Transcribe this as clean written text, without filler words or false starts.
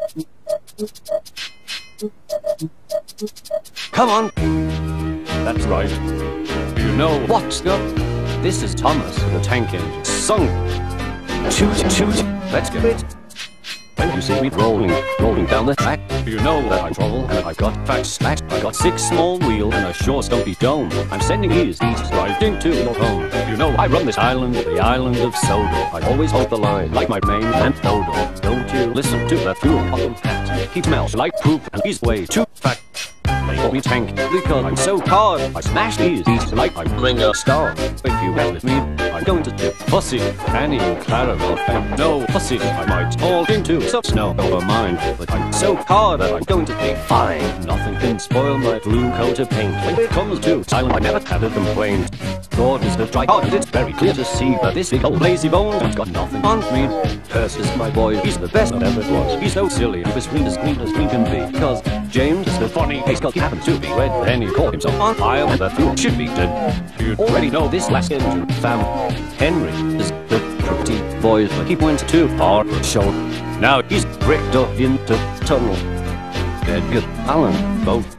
Come on! That's right. You know what's up? This is Thomas the Tank Engine. Sunk! Shoot, shoot! Let's get it! When you see me rolling down the track, you know that I'm trouble and I've got fat stacks. I got 6 small wheels and a sure stumpy dome. I'm sending these right into your home. You know I run this island, the island of Sodo. I always hold the line like my main man Dodo. Don't you listen to that fool bottom hat. He smells like poop and he's way too fat. They call me Tank because I'm so hard. I smash these like I'm Ringo Starr. If you mess with me, I'm going to dip pussy. Annie and Clara will have no pussy. I might fall into some snow over mine, but I'm so hard that I'm going to be fine. Nothing can spoil my blue coat of paint. When it comes to silent, I never had a complaint. God is the dry heart, it's very clear to see that this big old lazy bone has got nothing on me. Percy is my boy, he's the best that ever was. He's so silly, and as green as we can be. Because James is the funny face, cause he happens to be red, and he caught himself on fire, and the fool should be dead. You already know this last engine, fam. Henry is the pretty boy, but he went too far for show. Now he's bricked up into tunnel. Edgar Allan, both